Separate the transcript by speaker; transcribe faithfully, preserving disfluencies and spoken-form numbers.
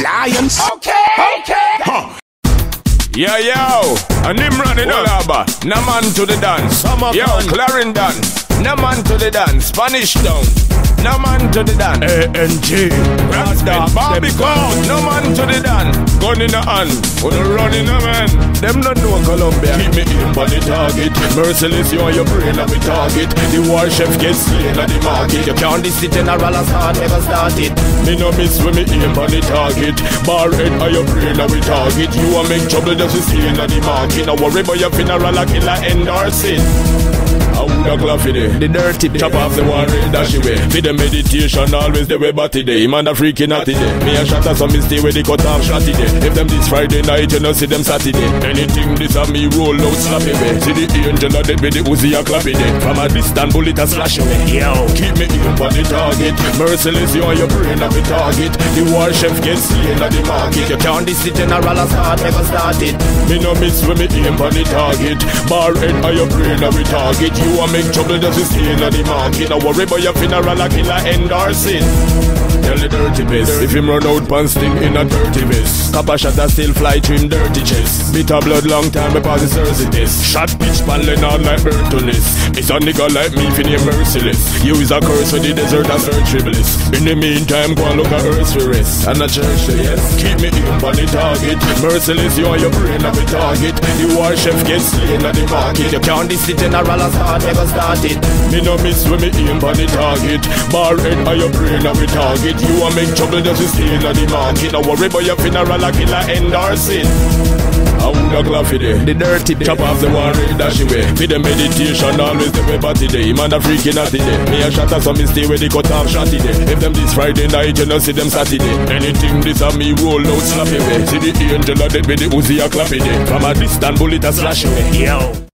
Speaker 1: lions. Okay, okay.
Speaker 2: Huh. Yo, yo, a Nymron in Alaba, no man to the dance. Yo, Clarendon, no man to the dance. Spanish Town, no man to the dance. A N G Rasta, Barbican, no man to the dance. Gun in the hand, with a run in the man. Them not know Colombia. Keep me in for the target. Merciless, you are your brain of the target. The war chef gets slain at the market. You can't this the general as hard, never started. Me no miss when me aim for the target. Bar head are your brain of the target. You a make trouble just to stay in the market. Now worry about your funeral, a killer end or sin. I woulda clap for the, the dirty day. Chop off the one red dash away. For the meditation always the way batty day. Man a freaking natty day. Me a shot at some mistake where they cut off shotty day. If them this Friday night you know see them Saturday. Anything this a me roll out slappy way. See the angel a dead with the Uzi a clappy day. From a distant bullet a slash away. Yo, keep me in for the target. Merciless you on your brain of the target. The war chef gets slain at the market. You can't this the general as hard never started. Me no miss when me aim for the target. Bar head on your brain of the target. You a make trouble just to stay in the market. Now worry about your funeral, a killer end or sin. Tell the dirty best. If him run out pants sting in a dirty vest. Copper shot a still fly to him dirty chest. Bitter blood long time because it's earthy this. Shot pitch pan Leonard like Bertolis. It's a nigga like me for the merciless. Use a curse for the desert and search tribulous. In the meantime go and look at earth for rest. And a church say yes. Keep me in for the target. Merciless you on your brain of the target. The war chef gets slain at the market. You can't this the general as hard never started. Me no miss when me aim for the target. Bar head on your brain of the target. You a make trouble just to stay in the market. Now worry about your funeral, a killer end or sin. I woulda clap for the, the dirty day. Chop off the one red dash away. For the meditation always the way batty day. Man a freaking natty day. Me a shot at some mistake where they cut off shotty day. If them this Friday night you know see them Saturday. Anything this a me roll out slappy way. See the angel a dead with the Uzi a clappy day. From a distant bullet a slash away. Yo.